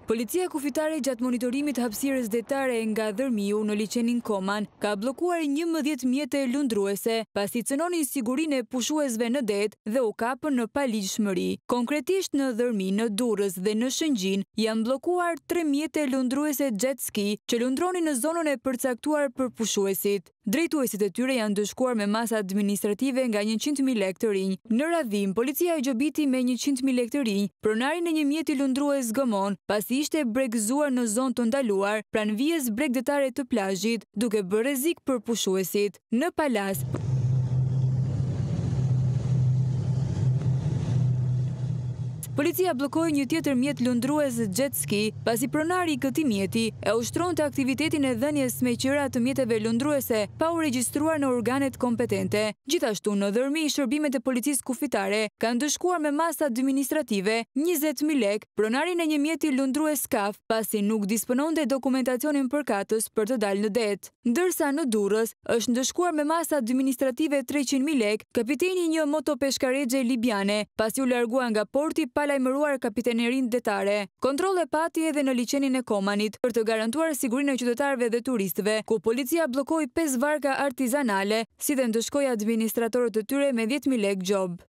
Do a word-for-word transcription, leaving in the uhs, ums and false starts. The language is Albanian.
Policia kufitare gjatë monitorimit hapësirës detare nga Dërmiu në liçenin Koman ka bllokuar njëmbëdhjetë mjete lundruese pasi cënonin sigurinë e pushuesve në det dhe u kapën në paligjshmëri. Konkretisht në Dërmi, në Durrës dhe në Shëngjin janë bllokuar tre mjete lundruese jet ski që lundronin në zonën e përcaktuar për pushuesit. Drejtuesit e tyre janë dëshkuar me masa administrative nga njëqind mijë lekë të rinj. Në Radhim, policia e gjobiti me njëqind mijë lekë të rinj pronarin e një mjeti lundrues Gëmon, pasi ishte bregëzuar në zonë të ndaluar pranë vijës bregdetare të plazhit, duke bërë rrezik për pushuesit. Në Palas, policia bllokoi një tjetër mjet lundrues jet ski, pasi pronari i këtij mjeti e ushtronte aktivitetin e dhënies me qira të mjeteve lundruese pa u regjistruar në organet kompetente. Gjithashtu në Dërmi, shërbimet e policisë kufitare kanë dëshkuar me masë administrative njëzet mijë lekë pronarin e një mjeti lundrues Kaf, pasi nuk dispononte dokumentacionin përkatës për të dalë në det. Ndërsa në Durrës është ndëshkuar me masë administrative treqind mijë lekë kapiteni një motopeshkaregje libiane, pasi u largua nga porti pa lajmëruar kapitenerinë detare. Kontrolle pati edhe në liçenin e Komanit për të garantuar sigurinë e qytetarëve dhe turistëve, ku policia bllokoi pesë varka artizanale, si dhe ndëshkoi administratorët e tyre me dhjetë mijë lekë gjob.